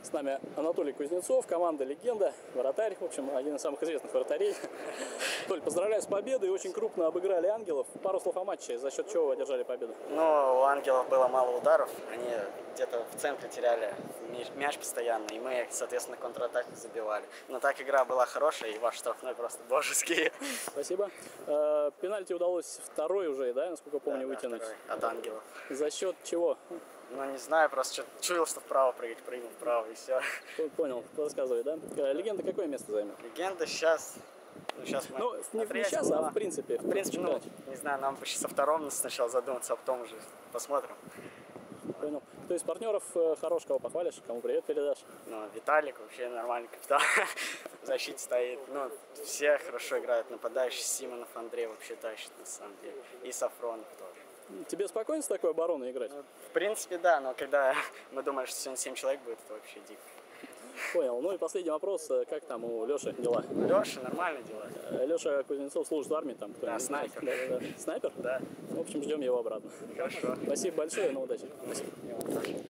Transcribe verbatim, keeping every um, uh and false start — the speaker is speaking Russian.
С нами Анатолий Кузнецов, команда «Легенда», вратарь, в общем, один из самых известных вратарей. Толь, поздравляю с победой, очень крупно обыграли «Ангелов». Пару слов о матче, за счет чего вы одержали победу? Ну, у «Ангелов» было мало ударов, они где-то в центре теряли мяч постоянно, и мы, соответственно, контратаку забивали. Но так игра была хорошая, и ваш штрафной просто божеский. Спасибо. Э, пенальти удалось второй уже, да, насколько помню, Да, вытянуть? Да, от «Ангелов». За счет чего? Ну, не знаю, просто чуял, что вправо прыгать, прыгнул вправо, и все. Понял, рассказывай, да? «Легенда» какое место займет? «Легенда» сейчас... Ну, сейчас мы ну не, не сейчас, было. а в принципе. В принципе, ну, не знаю, нам почти со втором сначала задуматься, а потом уже посмотрим. Понял. То есть партнеров хорош, кого похвалишь, кому привет передашь? Ну, Виталик вообще нормальный капитан. В защите стоит. Ну, все хорошо играют. Нападающий Симонов Андрей вообще тащит, на самом деле. И Сафронов тоже. Тебе спокойно с такой обороной играть? Ну, в принципе, да, но когда мы думали, что сегодня семь человек будет, это вообще дико. Понял. Ну и последний вопрос. Как там у Леши дела? Леша нормально дела. Леша Кузнецов служит в армии, там кто Да, не знает. снайпер. Да, да, да. Снайпер? Да. В общем, ждем его обратно. Хорошо. Спасибо большое, на удачи. Спасибо.